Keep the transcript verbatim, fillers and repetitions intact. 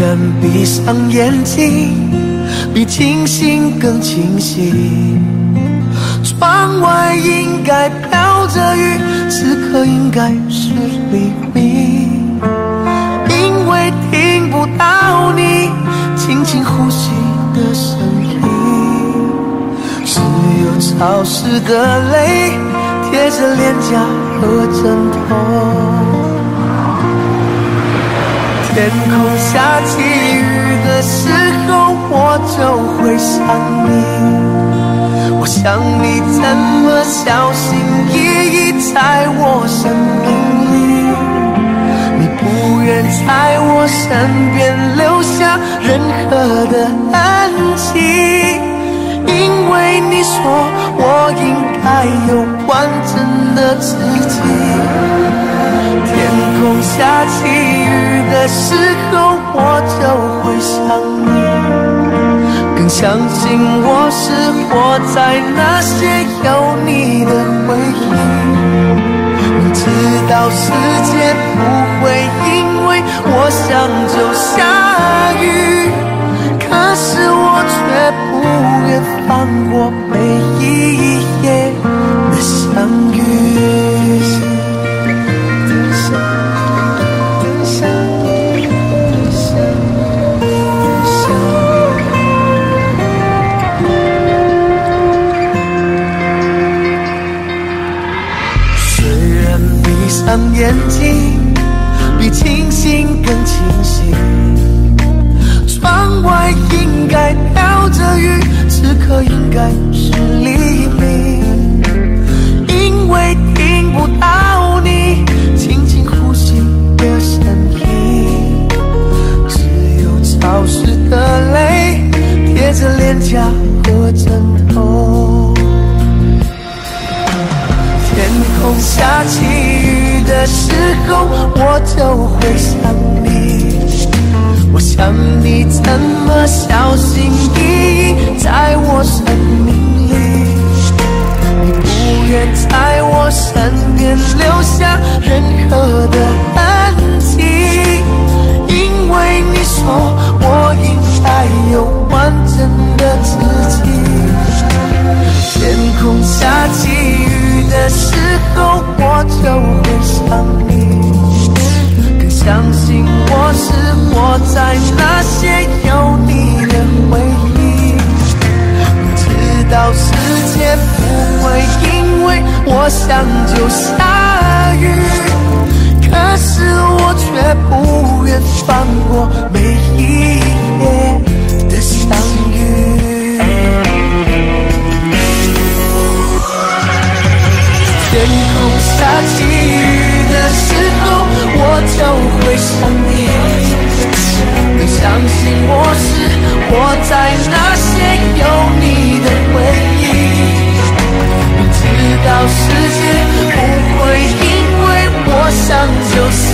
然闭上眼睛，比清醒更清晰。窗外应该飘着雨，此刻应该是黎明。因为听不到你轻轻呼吸的声音，只有潮湿的泪贴着脸颊和枕头。天空下起雨的时候，我就会想你。我想你怎么小心翼翼在我生命里，你不愿在我身边留下任何的痕迹，因为你说我应该有完整的自己。天空下起雨的时候，我就会想你，更相信我是活在那些有你的回忆。明知道世界不会因为我想就下雨，可是我却不愿放过每一夜的相遇。闭上眼睛，比清醒更清晰。窗外应该飘着雨，此刻应该是黎明。因为听不到你轻轻呼吸的声音，只有潮湿的泪贴着脸颊和枕头。天空下起雨的时候，我就会想你。我想你怎么小心翼翼在我生命里，你不愿在我身边留下任何的痕迹，因为你说我应该有完整的自己。天空下起雨的时候，我就会想你，更相信我是活在那些有你的回忆。明知道世界不会因为我想就下雨，可是我却不愿放过每一夜的相遇。天空下起雨的时候，我就会想你，更相信我是活在那些有你的回忆。明知道世界不会因为我想就